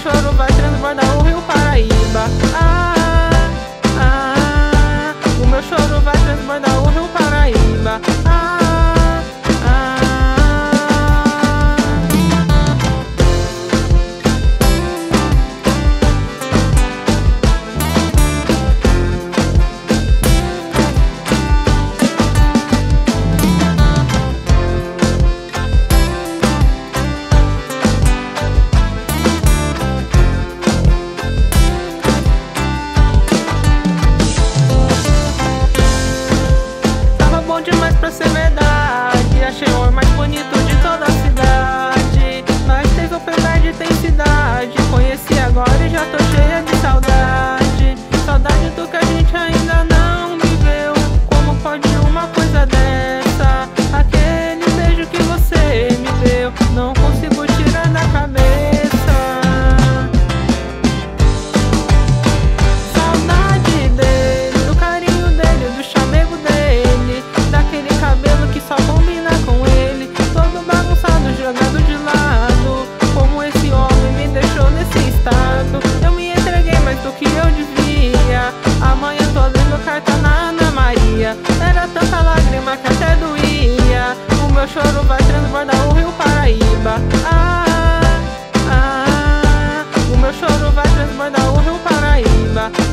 choro vai transbordar o rio Paraíba. O meu choro vai transbordar o rio Paraíba. Demais pra ser verdade, achei o amor mais bonito de toda a cidade. Mas teve o pé de intensidade, conheci agora e já tô cheia de saudade. Saudade do que a gente ainda não viveu. Como pode uma coisa dessa? Aquele beijo que você me deu, não consigo tirar da cabeça. Saudade dele, do carinho dele, do chamego dele, daquele cabelo que só combina com ele, todo bagunçado, jogado de lado. Como esse homem me deixou nesse estado? Eu me entreguei mais do que eu devia. Amanhã tô lendo carta na Ana Maria. Era tanta lágrima que até doía. O meu choro vai transbordar o rio Paraíba. O meu choro vai transbordar o rio Paraíba.